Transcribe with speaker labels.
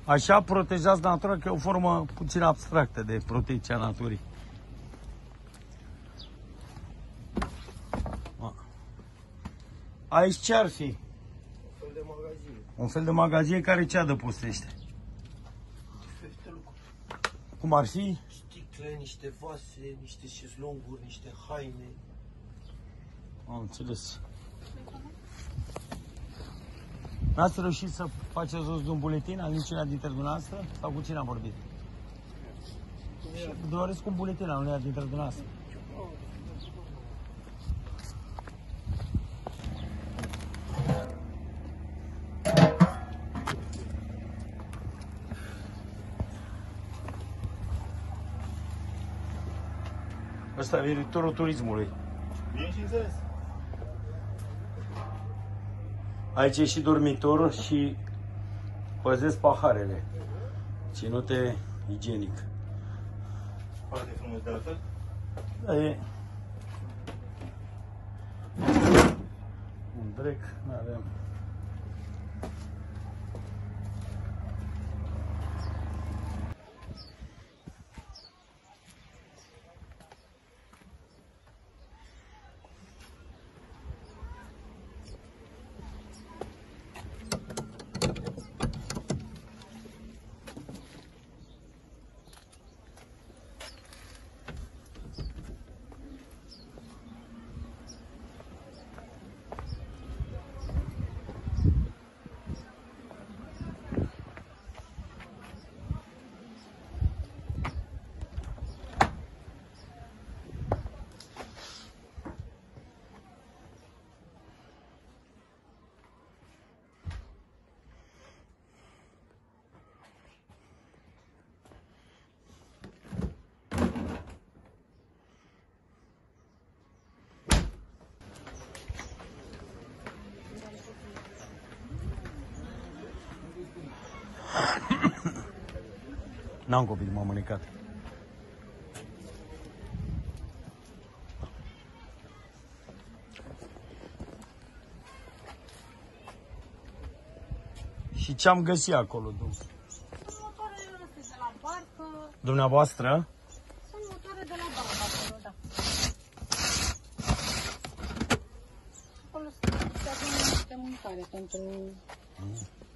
Speaker 1: Așa protejați natura, că e o formă puțin abstractă de protecția naturii. Aici ce ar fi?
Speaker 2: Un fel de magazie.
Speaker 1: Un fel de magazie care ce adăpostește?
Speaker 2: Diferite lucruri.
Speaker 1: Cum ar fi?
Speaker 2: Sticle, niște vase, niște șezlonguri, niște haine.
Speaker 1: Am înțeles. N-ați reușit să faceți rost de un buletin al niciuna dintre dumneavoastră? Sau cu cine am vorbit? Și doresc un buletin al uneia dintre dumneavoastră. Ăsta e viitorul turismului.
Speaker 3: Bine și înțeles.
Speaker 1: Aici e și dormitor și păzesc paharele, ținute igienic.
Speaker 3: Foarte frumos de altfel.
Speaker 1: Da, e un drec, n-avem. N-am copii, m-am mânecat. Și ce am găsit acolo,
Speaker 4: Sunt motoarele astea de la barcă.
Speaker 1: dumneavoastră?
Speaker 4: Sunt motoare de la barcă acolo, da. Acolo se adună niște mâncare pentru